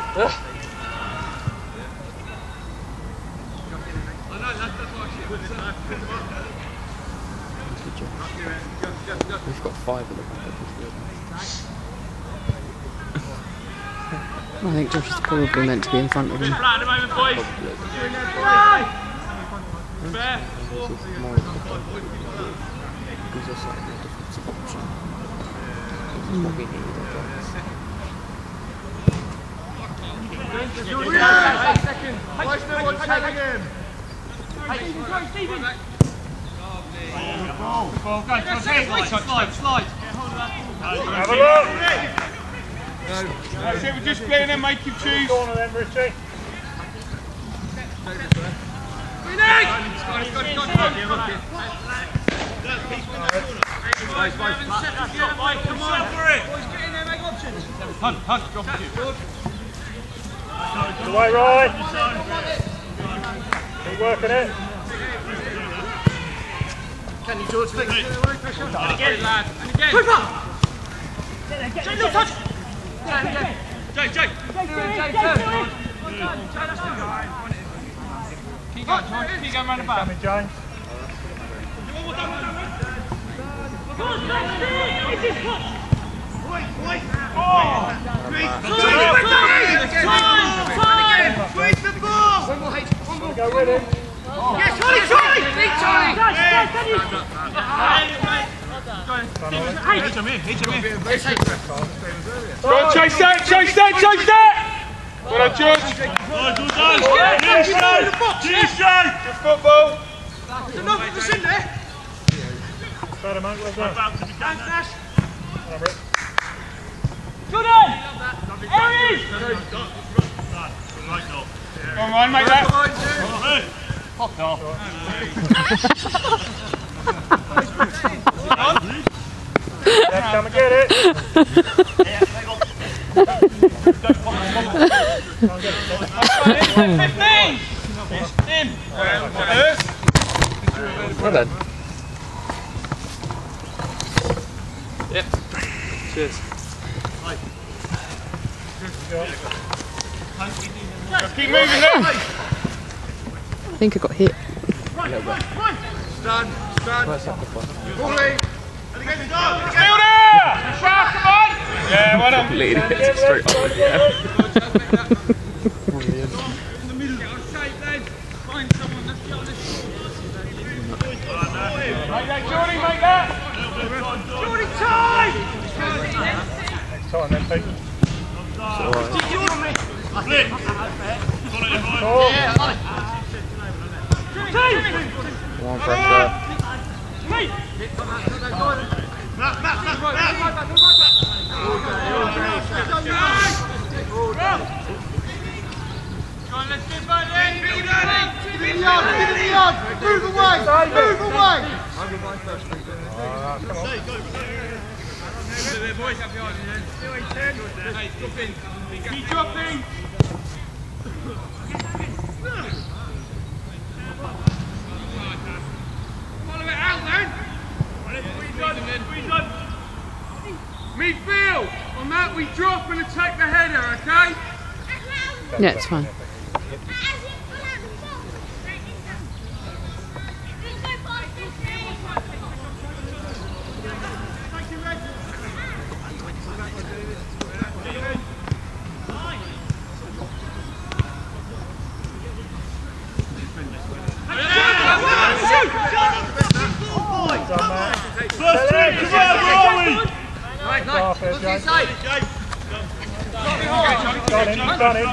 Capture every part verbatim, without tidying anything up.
We've got five in the back. I think Josh is probably meant to be in front of him. Flat at the moment, boys. Fair. Gives us like a defensive option. That's what we need, I Slide, slide, slide. Have a look! That's it, we're just playing them, make him choose. Corner then, Richie. Hunt, hunt, drop it. Away, right. Keep working it. Can you, George, fix it? And again, lad. And again. Quick up! Jay, no touch! Jay, Jay. Jay, Jay. Jay, keep going, George. Keep going round the back. Coming, James. Squeeze the ball! One more, H. One more. Go with him. Yes, Charlie, Charlie! Big Charlie! Hey, H him here, H him here. Go on, chase that, chase that, chase that! Well done, George. Good football. There's enough of us in there. Better, mate, well done. Well done, Rick. Good on! Aries! Go on, Ryan, make that. Popped off. Let's come and get it. fifteen! In! Well done. Yep. Cheers. Keep moving it. I think I got hit. Stand, stand. Let's have the fun. Bully! Fielder! Sharp, come on! Yeah, well done. Completely hit it straight up with the air. Make that, Jordy, make that! Jordy, time! Next time then, Pete. Flip! Oh. Yeah, on it. Come on, pressure. Matt, Matt, Matt, Matt! Let's get back in! Move away! Move away! Keep dropping! Follow it out then! Midfield! On that we drop and attack the header, okay? Yeah, it's fine. Done him, done him.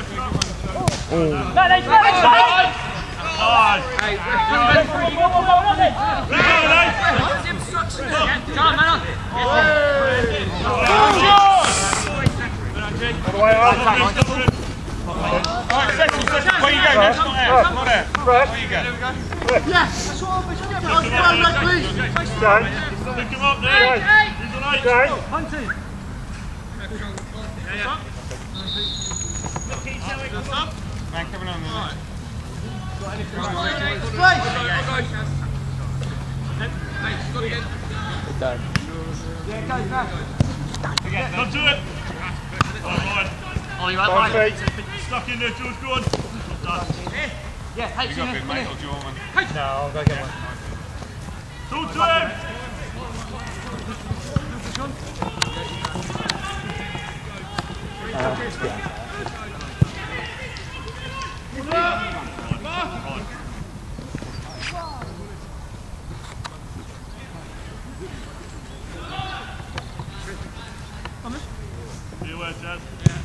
All the way up. Alright, settle, settle. Where you go? That's not there. That's not there. Right. Where you go? Yes. That's what I'm going to please. James. Pick him up there. James. Hunting. Man, coming on there. Good done. Yeah, go, go. Come to it. Ollie, right, right. Stuck in there, George, go on. Done. Yeah, hey, you got big mate, or do you want one? Hey. No, I'll go get one. Talk to him! Uh, See you later, Chad.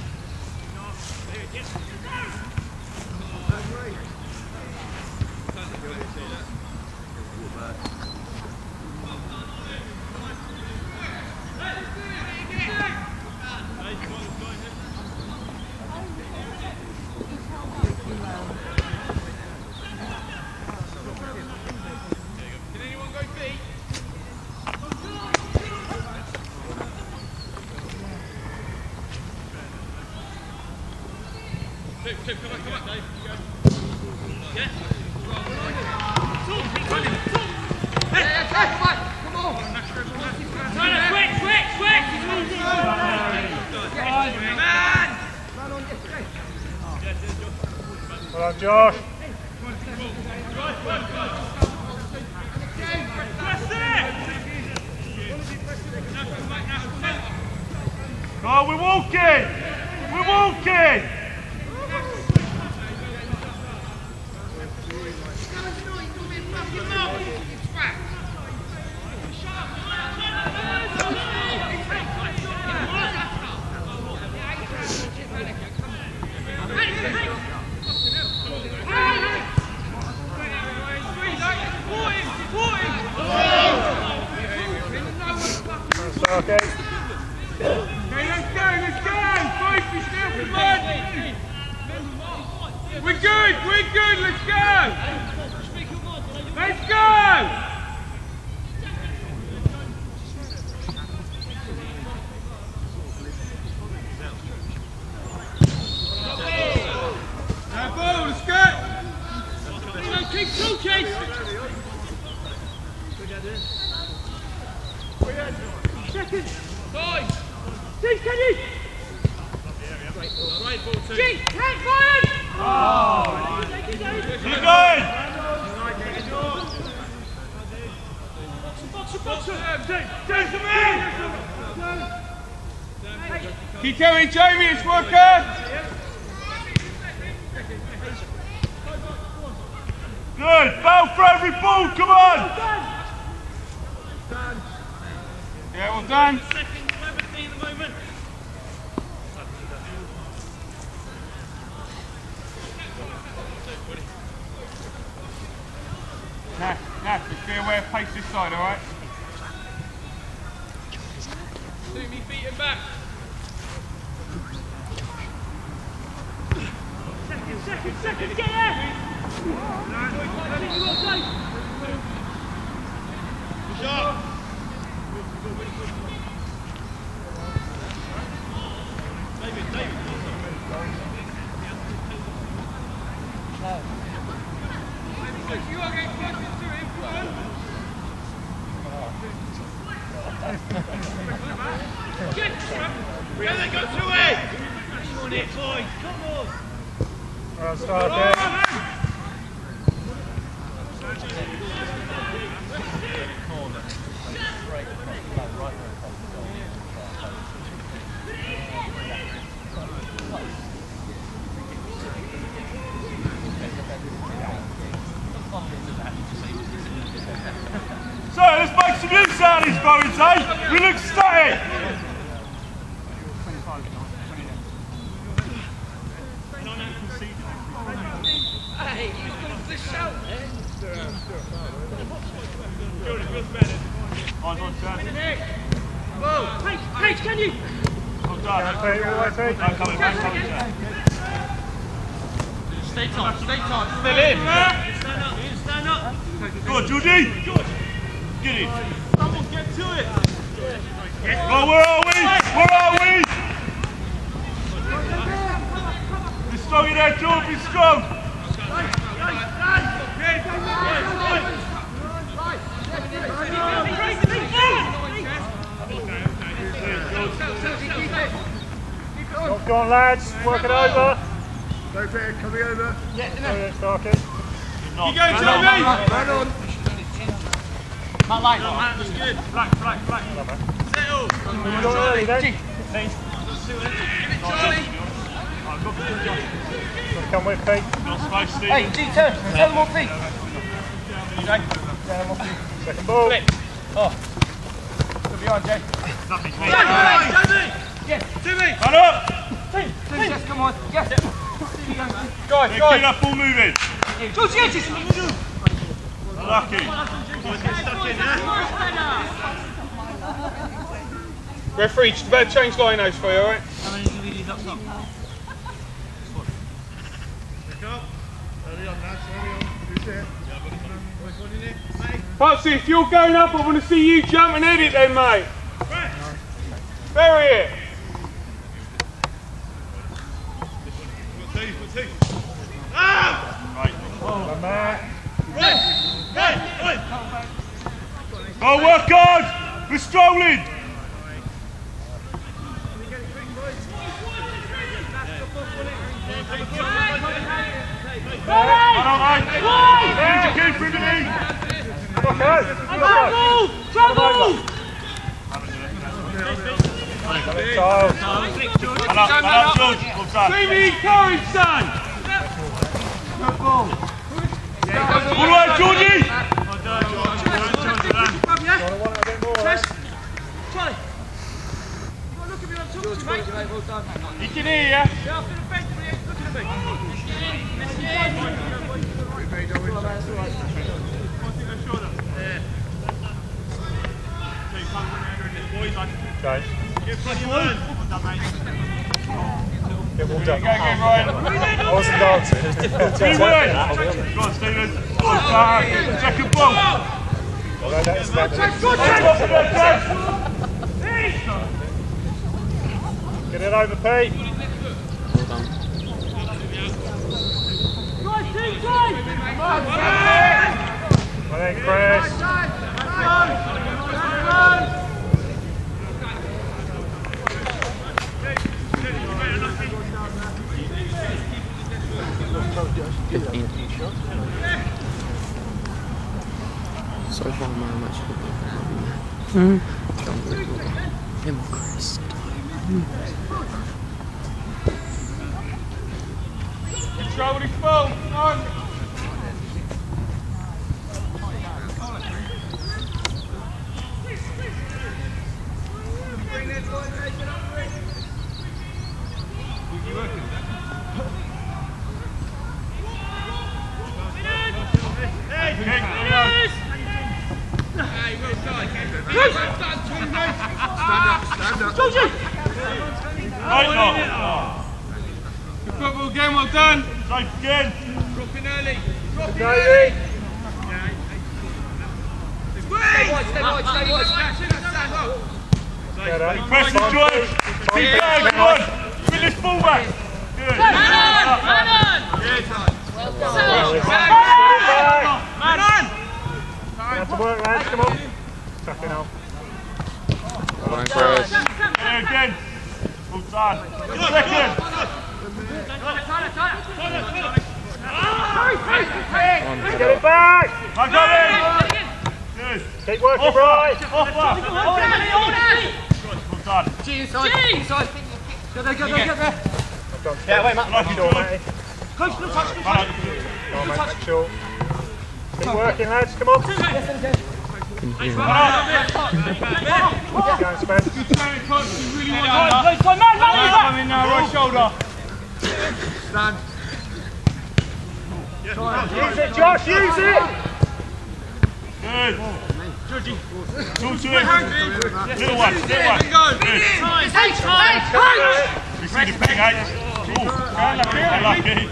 Come on, come on, Dave. Yeah. Hey, come on, come on. Quick, quick, quick. Man. Well done, Josh. Go, we're walking. We're walking. Okay. Okay, let's go, let's go! Both be still, come on! We're good, we're good, let's go! Let's go! Now ball, let's go! Keep talking! Second! Five! Steve, can you? Right ball two. Jake, take fire! Oh! You're going! Boxer, boxer, boxer! Take him in! Keep going, Jamie, it's working! Good! Foul for every ball, come on! Yeah, well done. Second, cleverly at the moment. Nah, nah, just be aware of pace this side, alright? Two me feet and back. Second, second, second, get there! Shot! David, David. No. You are getting closer to him, come on. Get there, go to it! Come on, it, boys, come on. Well, start there. So let's make some use out of these moments, eh? We look static. Hey, you've got the shout there. On, on, turn. Whoa, Paige, Paige, can you? Well done. I'm coming, I'm coming, stay tight, stay tight. Fill in. Stand up, stand up. Go on, Georgie. Get it. Someone get to it. Oh, where are we? Where are we? Be strong in there, George, be strong. Keep Go, go on, lads. Work it over. Go Peter, coming over. Yeah, no. Starkey. You go, Tommy! Right on. Matt Light. No, Matt, that's good. Black, black, black. Settle. We've got early then. Give it Charlie. Come with Pete. Hey, G, turn. Tell them what feet. Second ball. Flip. Oh. Go behind, Jay. Nothing, Jay, Jay, yes, Timmy. Run up. Tim, Tim, yes, come on. Yes. Guys, Guys, guys. Keep that ball moving. George, yes, yes. Lucky. Referee, just about to change linos for you, alright? How many do we need up top? Patsy, if you're going up, I want to see you jump and hit it then, mate. Bury it. Right. Oh, Matt. Right. Right. Right. Go work hard. We're strolling. Jamie, courage, son! All right, Georgie! He can hear you. Okay. Get warmed up. Go again, Ryan. I wasn't dancing. It was difficult to Rewind. Go on, Stephen. Second ball. Well, that is about Get it over, Pete. Well done. Well then, Chris. fifteen. So far, man, I'm actually mm. Him, Chris. Control his ball. On. Good football game, well done. Safe again. Dropping early. Dropping Davey. Stay wide, stay wide, stay wide. Stand up. Get up. Press and drive. Keep going, come on. Win this ball back. Good. Man on! Man on! Man on! Have to work, lads. Come on. Tuck it off. Come on, Chris. There again. Well done. Second. Get it back. Back on in. Good. Keep working, right. Offer. Well done. G inside. G inside. Go there, go there, go there. Yeah, wait, Matt. Lucky door, mate. Coach, no touch, no touch. Come on, mate. Make sure. Keep working, lads. Come on. Keep going, Spence. Good training, coach. You really want to. Come on, man, man, man. Right shoulder. Stand. Use it, Josh. Use it. Good. Georgie. Talk to him. Little one. Little one. Good. Hey, hey, We see the big eight. Oh, lucky.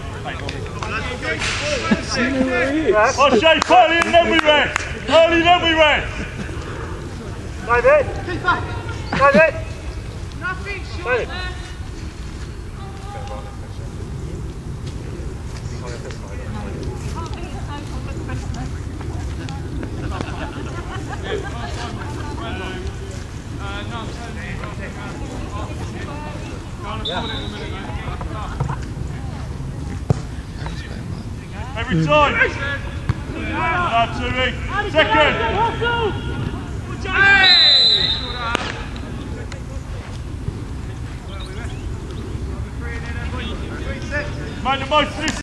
Oh, Shake, early and then we rest. Early then we rest. David. David. Nothing short David. there. Every time. That's Turi. Second. Mind the most of this.